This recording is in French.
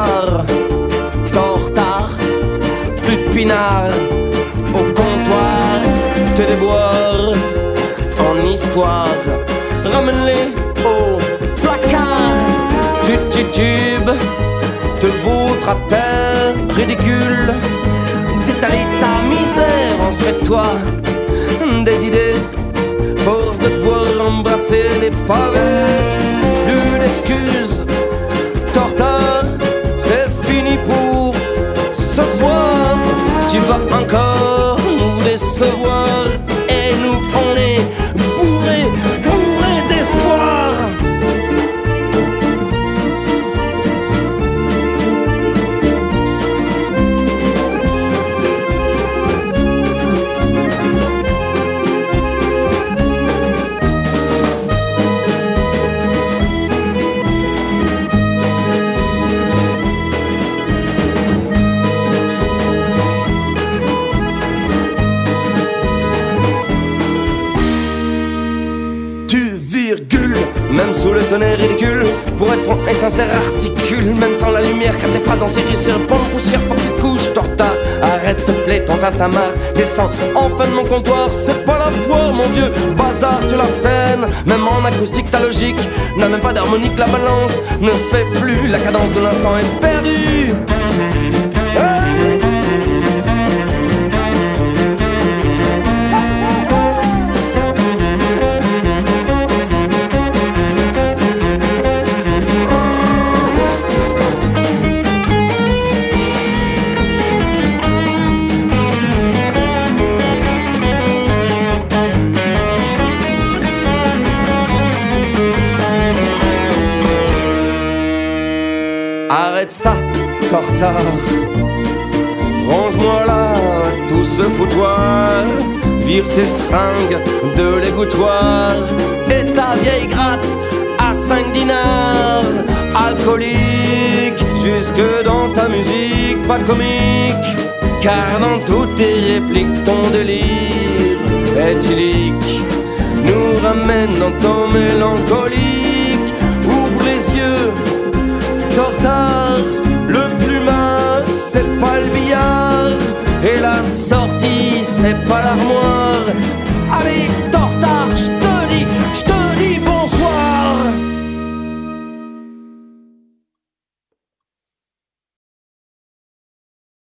soir. Tortard, plus de pinard, au comptoir, te déboire en histoire. Ramène-les au placard, tu titubes, te vautre à terre, ridicule, d'étaler ta misère, on se fait de toi des idées, force de te voir embrasser les pavés. Plus d'excuses, tortard, c'est fini pour ce soir. Tu vas encore nous décevoir, et nous on est bourrés, bourrés d'espoir. Même sous le tonnerre ridicule, pour être franc et sincère, articule. Même sans la lumière, car tes phrases en série sur le pont de poussière, faut que tu te couches, tortard. Arrête, s'il te plaît, ton tintamarre. Descends enfin de mon comptoir, c'est pas la foi, mon vieux bazar, tu la scène. Même en acoustique, ta logique n'a même pas d'harmonique, la balance ne se fait plus, la cadence de l'instant est perdue. Arrête ça, tortard. Range-moi là tout ce foutoir. Vire tes fringues de l'égouttoir et ta vieille gratte à 5 dinars. Alcoolique jusque dans ta musique, pas comique, car dans toutes tes répliques ton délire éthylique nous ramène dans ton mélancolique. Ouvre les yeux, tortard.